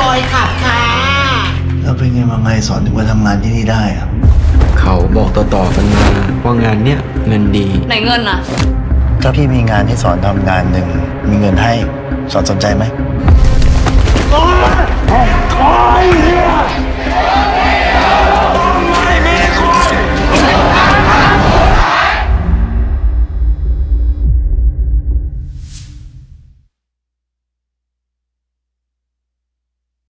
อยขับค่ะแล้วเป็นไงมาไงสอนถึงมาทำงานที่นี่ได้อะเขาบอกต่อๆกันมาว่างานเนี้ยเงินดีไหนเงินอะถ้าพี่มีงานให้สอนทำงานหนึ่งมีเงินให้สอนสนใจไหม